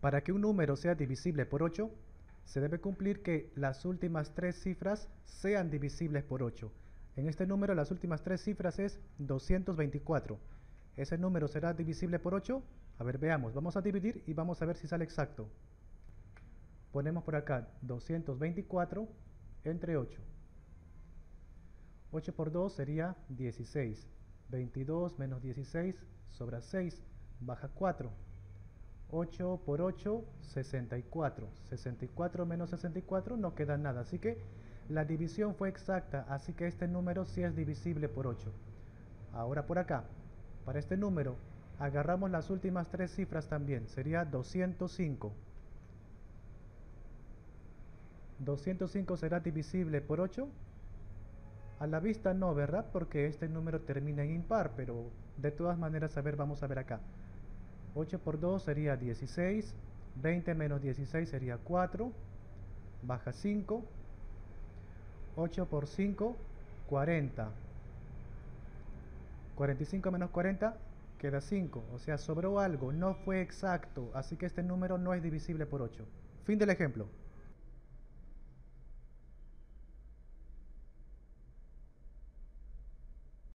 Para que un número sea divisible por 8, se debe cumplir que las últimas tres cifras sean divisibles por 8. En este número las últimas tres cifras es 224. ¿Ese número será divisible por 8? A ver, veamos. Vamos a dividir y vamos a ver si sale exacto. Ponemos por acá 224 entre 8. 8 por 2 sería 16. 22 menos 16 sobra 6, baja 4. 8 por 8, 64. 64 menos 64 no queda nada. Así que la división fue exacta. Así que este número sí es divisible por 8. Ahora por acá, para este número, agarramos las últimas tres cifras también. Sería 205. 205 será divisible por 8. A la vista no, ¿verdad? Porque este número termina en impar, pero de todas maneras, a ver, vamos a ver acá. 8 por 2 sería 16, 20 menos 16 sería 4, baja 5, 8 por 5, 40. 45 menos 40 queda 5, o sea, sobró algo, no fue exacto, así que este número no es divisible por 8. Fin del ejemplo.